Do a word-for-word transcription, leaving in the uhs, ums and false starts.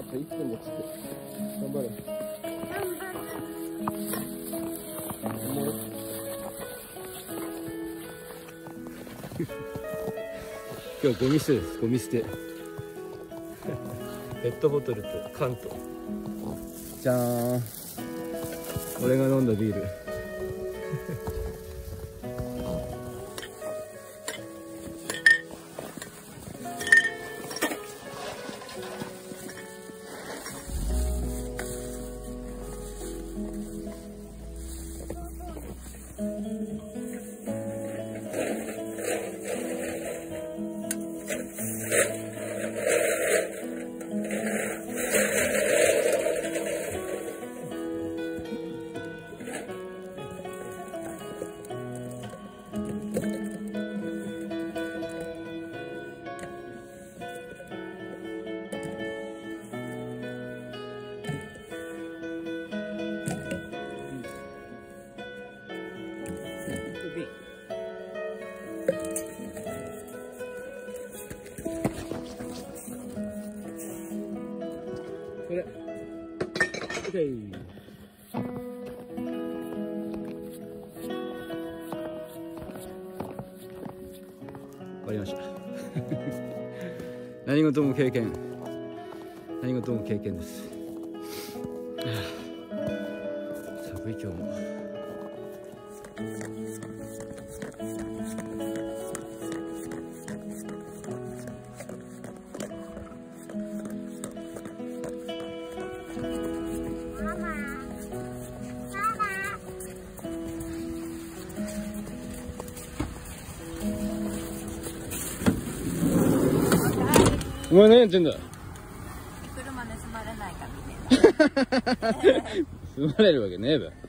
いっぷんで着く。頑張れ。今日ゴミ捨てです。ゴミ捨て。ペットボトルと缶と。じゃーん。俺が飲んだビール。これ。オッケー。終わりました。何事も経験。何事も経験です。寒い今日も。お前何やってんだ。 車盗まれないかみたいな。 盗まれるわけねえべ。